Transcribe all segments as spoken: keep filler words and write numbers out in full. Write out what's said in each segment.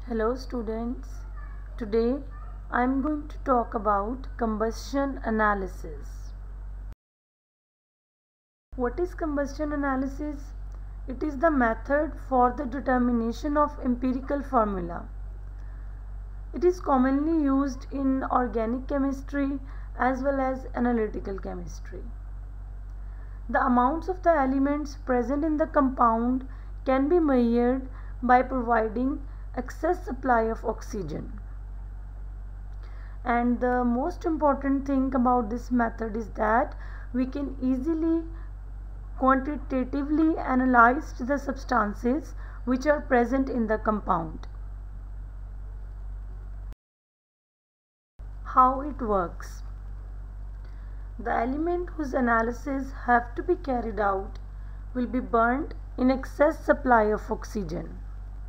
Hello students, today I am going to talk about combustion analysis. What is combustion analysis? It is the method for the determination of empirical formula. It is commonly used in organic chemistry as well as analytical chemistry. The amounts of the elements present in the compound can be measured by providing excess supply of oxygen. And the most important thing about this method is that we can easily quantitatively analyze the substances which are present in the compound. How it works? The element whose analysis have to be carried out will be burnt in excess supply of oxygen.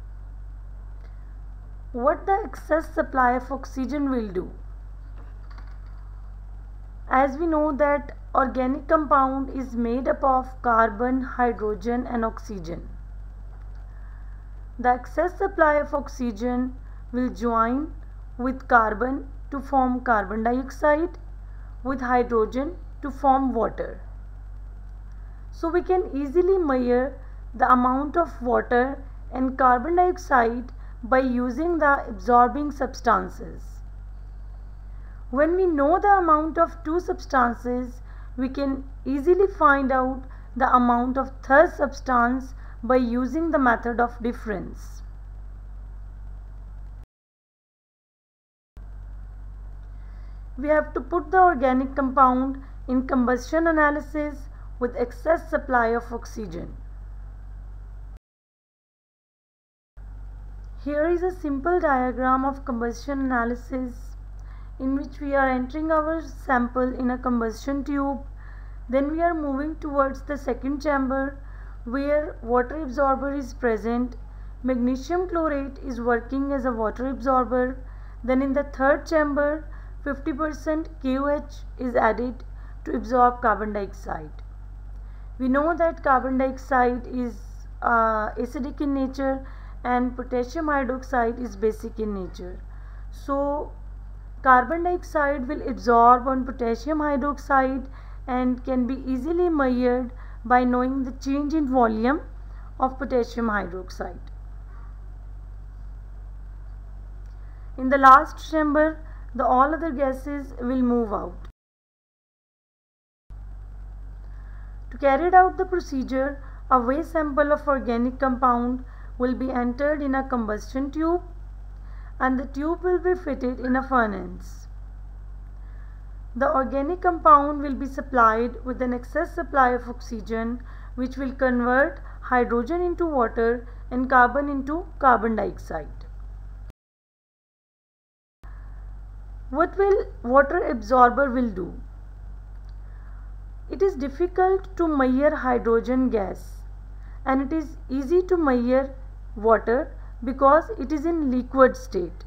What the excess supply of oxygen will do? As we know that organic compound is made up of carbon, hydrogen and oxygen. The excess supply of oxygen will join with carbon to form carbon dioxide, with hydrogen to form water. So we can easily measure the amount of water and carbon dioxide by using the absorbing substances. When we know the amount of two substances, we can easily find out the amount of third substance by using the method of difference. We have to put the organic compound in combustion analysis with excess supply of oxygen. Here is a simple diagram of combustion analysis in which we are entering our sample in a combustion tube. Then we are moving towards the second chamber where water absorber is present. Magnesium chlorate is working as a water absorber. Then in the third chamber, fifty percent K O H is added to absorb carbon dioxide. We know that carbon dioxide is uh, acidic in nature and potassium hydroxide is basic in nature. So carbon dioxide will absorb on potassium hydroxide and can be easily measured by knowing the change in volume of potassium hydroxide. In the last chamber, the all other gases will move out. To carry out the procedure, a waste sample of organic compound will be entered in a combustion tube and the tube will be fitted in a furnace. The organic compound will be supplied with an excess supply of oxygen which will convert hydrogen into water and carbon into carbon dioxide. What will water absorber will do? It is difficult to measure hydrogen gas and it is easy to measure water because it is in liquid state.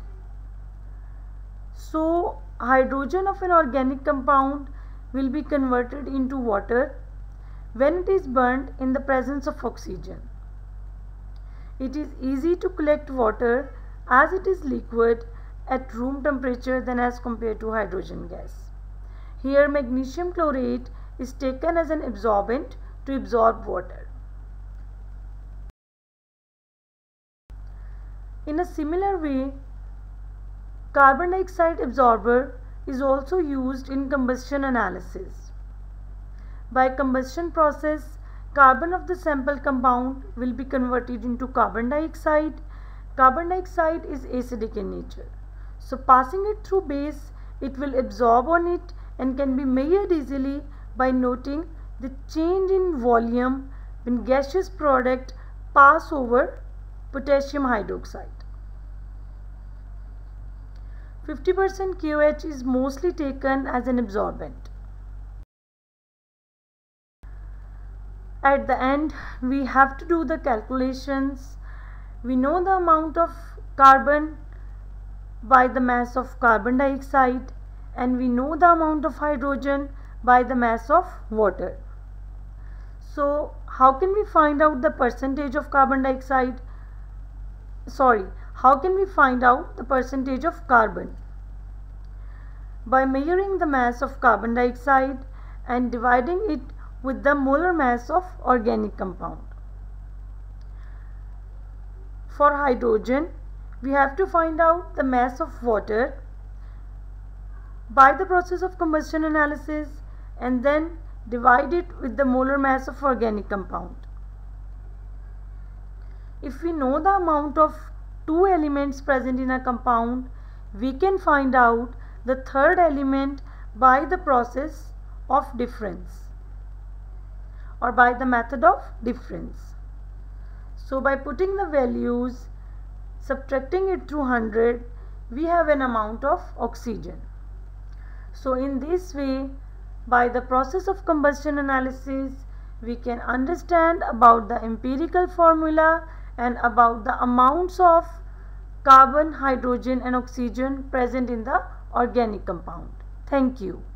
So hydrogen of an organic compound will be converted into water when it is burnt in the presence of oxygen. It is easy to collect water as it is liquid at room temperature than as compared to hydrogen gas. Here magnesium chlorate is taken as an absorbent to absorb water. In a similar way, carbon dioxide absorber is also used in combustion analysis. By combustion process, carbon of the sample compound will be converted into carbon dioxide. Carbon dioxide is acidic in nature. So passing it through base, it will absorb on it and can be measured easily by noting the change in volume when gaseous product pass over potassium hydroxide. fifty percent K O H is mostly taken as an absorbent. At the end, we have to do the calculations. We know the amount of carbon by the mass of carbon dioxide and we know the amount of hydrogen by the mass of water. So how can we find out the percentage of carbon dioxide? Sorry, How can we find out the percentage of carbon? By measuring the mass of carbon dioxide and dividing it with the molar mass of organic compound. For hydrogen, we have to find out the mass of water by the process of combustion analysis and then divide it with the molar mass of organic compound. If we know the amount of two elements present in a compound, we can find out the third element by the process of difference or by the method of difference. So by putting the values, subtracting it to one hundred, we have an amount of oxygen. So in this way, by the process of combustion analysis, we can understand about the empirical formula and about the amounts of carbon, hydrogen and oxygen present in the organic compound. Thank you.